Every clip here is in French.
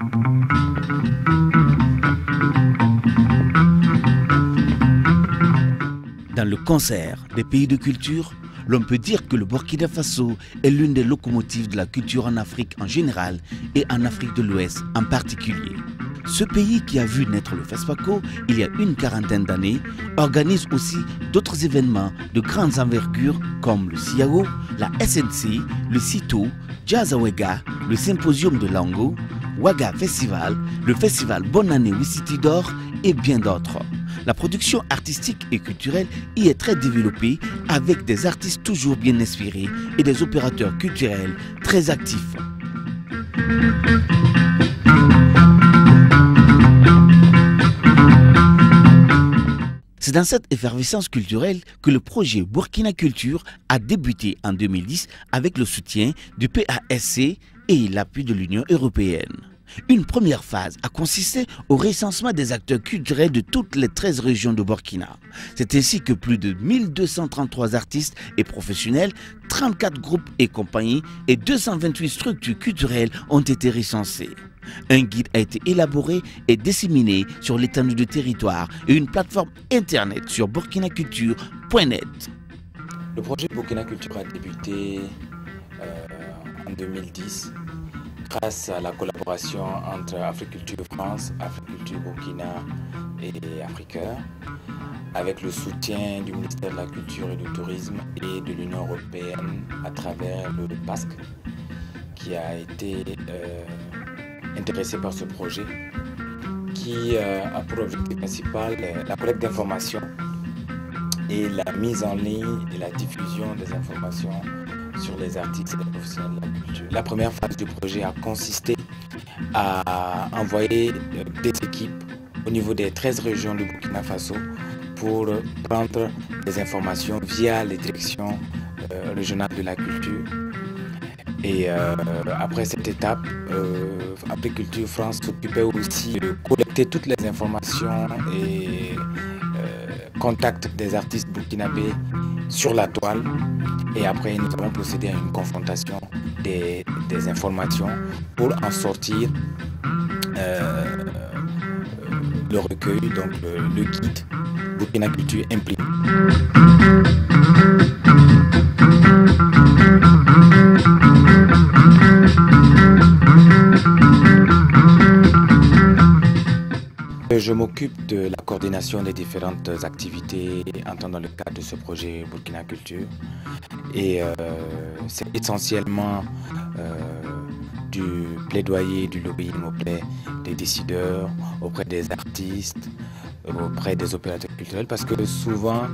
Dans le concert des pays de culture, l'on peut dire que le Burkina Faso est l'une des locomotives de la culture en Afrique en général et en Afrique de l'Ouest en particulier. Ce pays qui a vu naître le FESPACO il y a une quarantaine d'années organise aussi d'autres événements de grandes envergures comme le CIAO, la SNC, le CITO, Jazz Awega, le Symposium de Lango, Ouaga Festival, le Festival Bonne Année Wissiti d'Or et bien d'autres. La production artistique et culturelle y est très développée avec des artistes toujours bien inspirés et des opérateurs culturels très actifs. C'est dans cette effervescence culturelle que le projet Burkina Culture a débuté en 2010 avec le soutien du PASC et l'appui de l'Union européenne. Une première phase a consisté au recensement des acteurs culturels de toutes les 13 régions de Burkina. C'est ainsi que plus de 1233 artistes et professionnels, 34 groupes et compagnies et 228 structures culturelles ont été recensés. Un guide a été élaboré et disséminé sur l'étendue du territoire et une plateforme internet sur burkinaculture.net. Le projet Burkina Culture a débuté en 2010 grâce à la collaboration entre Africulture France, Africulture Burkina et Africœur, avec le soutien du ministère de la Culture et du Tourisme et de l'Union européenne à travers le PASC, qui a été intéressé par ce projet, qui a pour objectif principal la collecte d'informations et la mise en ligne et la diffusion des informations sur les artistes et les professionnels de la culture. La première phase du projet a consisté à envoyer des équipes au niveau des 13 régions du Burkina Faso pour prendre des informations via les directions régionales de la culture. Et après cette étape, Africulture France s'occupait aussi de collecter toutes les informations et contacts des artistes burkinabés sur la toile. Et après, nous avons procédé à une confrontation des informations pour en sortir le recueil, donc le guide Burkina Culture imprimé. Je m'occupe de la coordination des différentes activités entrant dans le cadre de ce projet Burkina Culture. Et c'est essentiellement du plaidoyer, du lobbying auprès des décideurs, auprès des artistes, auprès des opérateurs culturels, parce que souvent,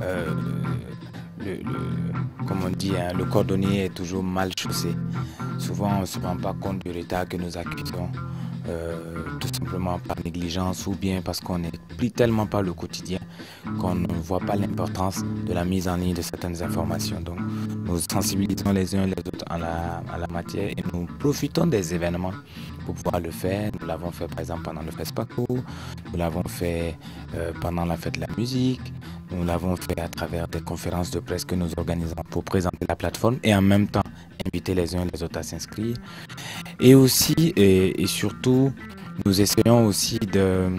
comme on dit, hein, le cordonnier est toujours mal chaussé. Souvent, on ne se rend pas compte du retard que nous accusons. Tout simplement par négligence ou bien parce qu'on est pris tellement par le quotidien qu'on ne voit pas l'importance de la mise en ligne de certaines informations. Donc nous sensibilisons les uns les autres à la matière et nous profitons des événements pour pouvoir le faire. Nous l'avons fait par exemple pendant le FESPACO, nous l'avons fait pendant la fête de la musique, nous l'avons fait à travers des conférences de presse que nous organisons pour présenter la plateforme et en même temps inviter les uns les autres à s'inscrire. Et aussi et surtout, nous essayons aussi de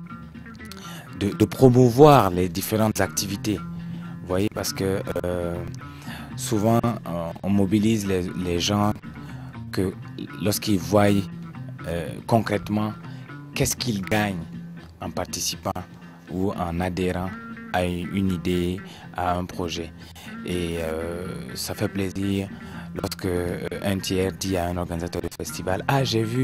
promouvoir les différentes activités. Vous voyez, parce que souvent, on mobilise les gens que lorsqu'ils voient concrètement qu'est-ce qu'ils gagnent en participant ou en adhérant à une idée, à un projet. Et ça fait plaisir lorsque un tiers dit à un organisateur de festival: ah, j'ai vu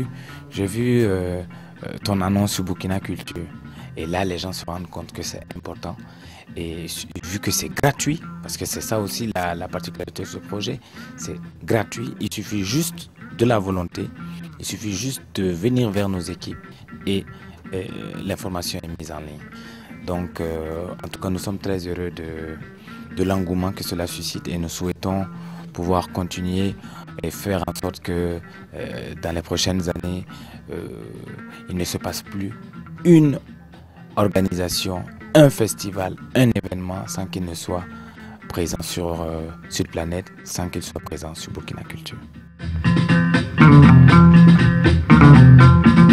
ton annonce sur Burkina Culture. Et là, les gens se rendent compte que c'est important. Et vu que c'est gratuit, parce que c'est ça aussi la particularité de ce projet, c'est gratuit. Il suffit juste de la volonté, il suffit juste de venir vers nos équipes et l'information est mise en ligne. Donc, en tout cas, nous sommes très heureux de l'engouement que cela suscite et nous souhaitons pouvoir continuer et faire en sorte que dans les prochaines années, il ne se passe plus une organisation, un festival, un événement sans qu'il ne soit présent sur cette planète, sans qu'il soit présent sur Burkina Culture.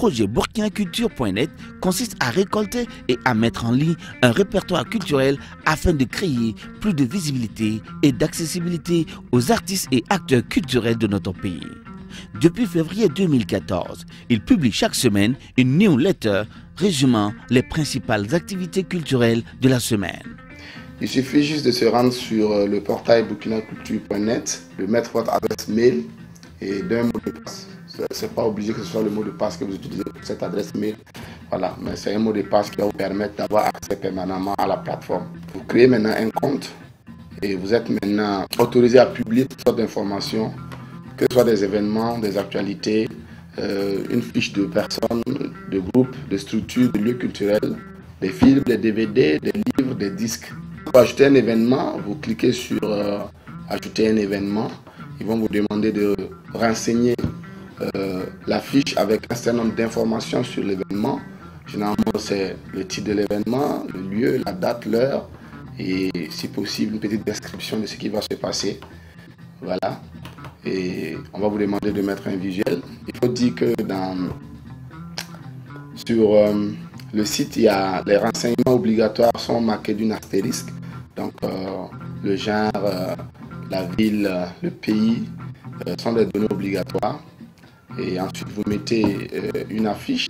projet burkinaculture.net consiste à récolter et à mettre en ligne un répertoire culturel afin de créer plus de visibilité et d'accessibilité aux artistes et acteurs culturels de notre pays. Depuis février 2014, il publie chaque semaine une newsletter résumant les principales activités culturelles de la semaine. Il suffit juste de se rendre sur le portail burkinaculture.net, de mettre votre adresse mail et d'un mot de passe. Ce n'est pas obligé que ce soit le mot de passe que vous utilisez pour cette adresse mail. Voilà, mais c'est un mot de passe qui va vous permettre d'avoir accès permanemment à la plateforme. Vous créez maintenant un compte et vous êtes maintenant autorisé à publier toutes sortes d'informations, que ce soit des événements, des actualités, une fiche de personnes, de groupes, de structures, de lieux culturels, des films, des DVD, des livres, des disques. Pour ajouter un événement, vous cliquez sur ajouter un événement. Ils vont vous demander de renseigner la fiche avec un certain nombre d'informations sur l'événement. Généralement, c'est le titre de l'événement, le lieu, la date, l'heure et si possible une petite description de ce qui va se passer. Voilà. Et on va vous demander de mettre un visuel. Il faut dire que sur le site, il y a les renseignements obligatoires sont marqués d'une astérisque. Donc le genre, la ville, le pays sont des données obligatoires. Et ensuite vous mettez une affiche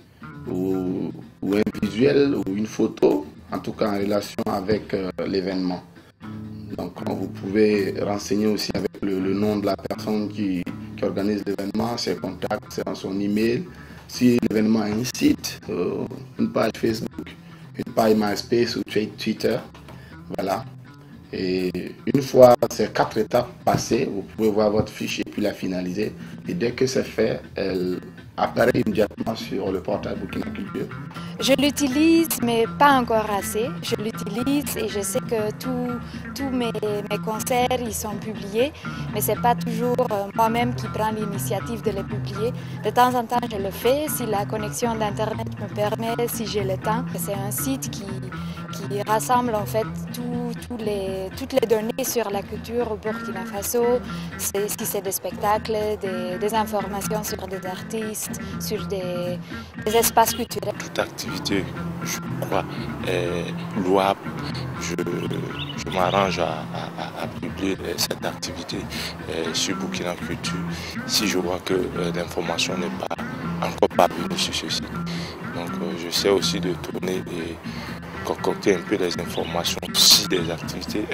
ou un visuel ou une photo, en tout cas en relation avec l'événement. Donc vous pouvez renseigner aussi avec le nom de la personne qui organise l'événement, ses contacts, son email. Si l'événement a un site, une page Facebook, une page MySpace ou Twitter, voilà. Et une fois ces 4 étapes passées, vous pouvez voir votre fiche et puis la finaliser. Et dès que c'est fait, elle apparaît immédiatement sur le portail Burkina Culture. Je l'utilise, mais pas encore assez. Je l'utilise et je sais que tous mes concerts ils sont publiés, mais ce n'est pas toujours moi-même qui prends l'initiative de les publier. De temps en temps, je le fais si la connexion d'Internet me permet, si j'ai le temps. C'est un site qui rassemble en fait toutes les données sur la culture au Burkina Faso, si c'est des spectacles, des informations sur des artistes, sur des espaces culturels. Toute activité, je crois, est louable. Je m'arrange à publier cette activité sur Burkina Culture si je vois que l'information n'est pas encore parvenue sur ce site. Donc je sais aussi de tourner et concocter un peu les informations aussi des activités,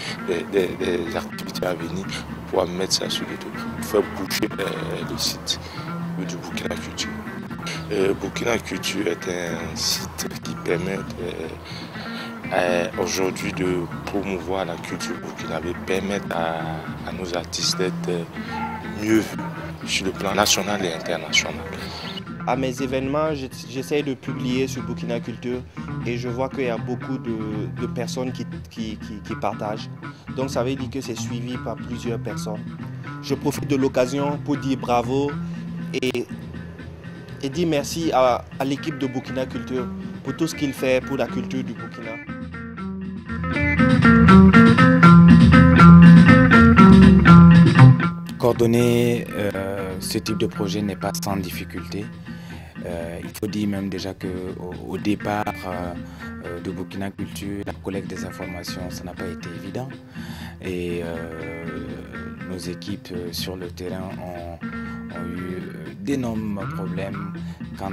des activités à venir pour mettre ça sur le dos, pour faire bouger le site du Burkina Culture. Burkina Culture est un site qui permet aujourd'hui de promouvoir la culture burkinabé, permettre à nos artistes d'être mieux vus sur le plan national et international. À mes événements, j'essaie de publier sur Burkina Culture et je vois qu'il y a beaucoup de personnes qui partagent. Donc ça veut dire que c'est suivi par plusieurs personnes. Je profite de l'occasion pour dire bravo et dire merci à l'équipe de Burkina Culture pour tout ce qu'il fait pour la culture du Burkina. Coordonner ce type de projet n'est pas sans difficulté. Il faut dire même déjà qu'au départ de Burkina Culture, la collecte des informations, ça n'a pas été évident. Et nos équipes sur le terrain ont eu d'énormes problèmes quant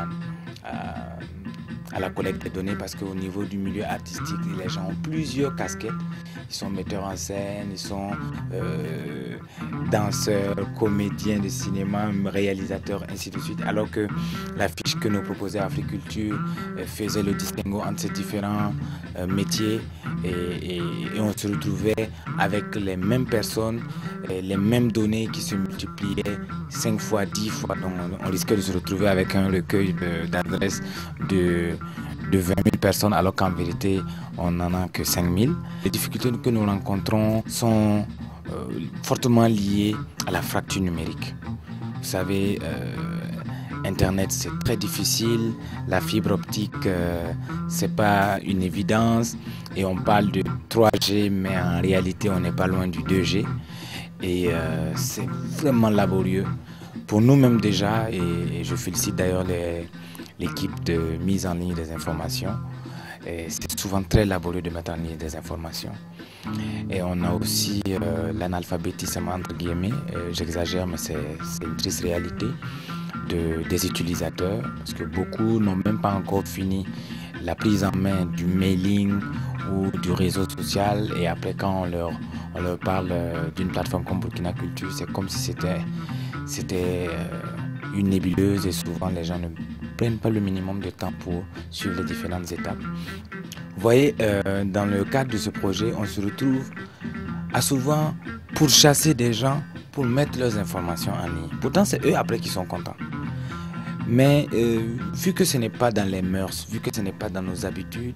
à la collecte des données parce qu'au niveau du milieu artistique, les gens ont plusieurs casquettes. Ils sont metteurs en scène, ils sont danseurs, comédiens de cinéma, réalisateurs, ainsi de suite. Alors que la fiche que nous proposait Africulture faisait le distinguo entre ces différents métiers et on se retrouvait avec les mêmes personnes, les mêmes données qui se multipliaient 5 fois, 10 fois. Donc on risquait de se retrouver avec un recueil d'adresses de 20 000 personnes alors qu'en vérité on n'en a que 5 000. Les difficultés que nous rencontrons sont fortement liées à la fracture numérique. Vous savez, Internet c'est très difficile, la fibre optique c'est pas une évidence et on parle de 3G mais en réalité on n'est pas loin du 2G et c'est vraiment laborieux pour nous-mêmes déjà, et je félicite d'ailleurs l'équipe de mise en ligne des informations. C'est souvent très laborieux de mettre en ligne des informations. Et on a aussi l'analphabétisme entre guillemets, j'exagère mais c'est une triste réalité des utilisateurs, parce que beaucoup n'ont même pas encore fini la prise en main du mailing ou du réseau social, et après quand on leur parle d'une plateforme comme Burkina Culture, c'est comme si c'était une nébuleuse, et souvent les gens ne prennent pas le minimum de temps pour suivre les différentes étapes. Vous voyez, dans le cadre de ce projet, on se retrouve à souvent pourchasser des gens pour mettre leurs informations en ligne. Pourtant, c'est eux après qui sont contents. Mais vu que ce n'est pas dans les mœurs, vu que ce n'est pas dans nos habitudes,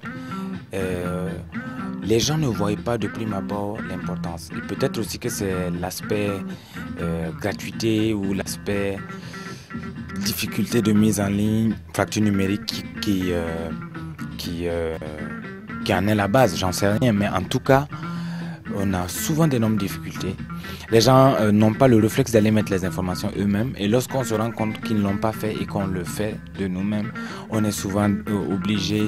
les gens ne voient pas de prime abord l'importance. Et peut-être aussi que c'est l'aspect gratuité ou l'aspect difficulté de mise en ligne, fracture numérique qui en est la base, j'en sais rien, mais en tout cas, on a souvent d'énormes difficultés. Les gens n'ont pas le réflexe d'aller mettre les informations eux-mêmes, et lorsqu'on se rend compte qu'ils ne l'ont pas fait et qu'on le fait de nous-mêmes, on est souvent obligé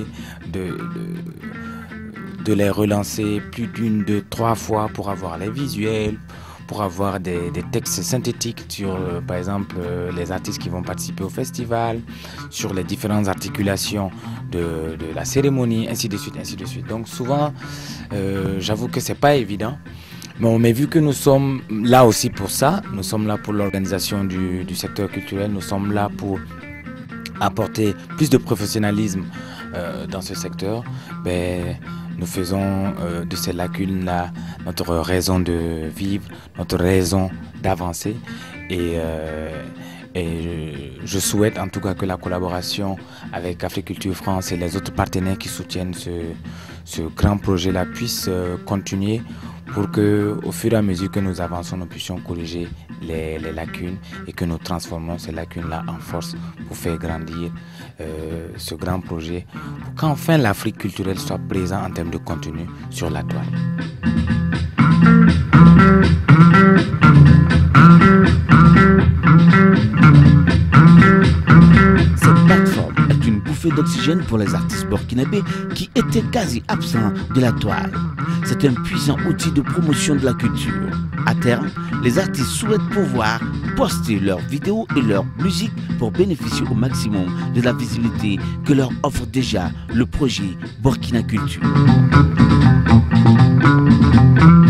de les relancer plus d'une, deux, trois fois pour avoir les visuels, pour avoir des textes synthétiques sur, par exemple, les artistes qui vont participer au festival, sur les différentes articulations de la cérémonie, ainsi de suite, ainsi de suite. Donc souvent, j'avoue que c'est pas évident. Mais vu que nous sommes là aussi pour ça, nous sommes là pour l'organisation du secteur culturel, nous sommes là pour apporter plus de professionnalisme dans ce secteur, nous faisons de ces lacunes-là notre raison de vivre, notre raison d'avancer. Et je souhaite en tout cas que la collaboration avec Africulture France et les autres partenaires qui soutiennent ce grand projet-là puisse continuer, pour que, au fur et à mesure que nous avançons, nous puissions corriger les lacunes et que nous transformons ces lacunes-là en force pour faire grandir ce grand projet, pour qu'enfin l'Afrique culturelle soit présente en termes de contenu sur la toile. Cette plateforme est une bouffée d'oxygène pour les artistes burkinabés qui étaient quasi absents de la toile. C'est un puissant outil de promotion de la culture. À terme, les artistes souhaitent pouvoir poster leurs vidéos et leurs musiques pour bénéficier au maximum de la visibilité que leur offre déjà le projet Burkina Culture.